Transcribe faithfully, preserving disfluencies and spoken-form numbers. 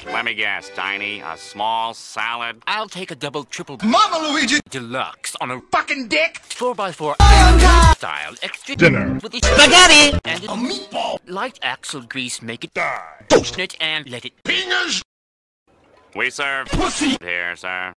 Let me guess, Tiny. A small salad? I'll take a double, triple, Mama Luigi! deluxe on a Fucking dick! four by four style extra Dinner. with the spaghetti and A meatball! light axle grease. Make it Die! toast it and let it. Penis! We serve Pussy! here, sir.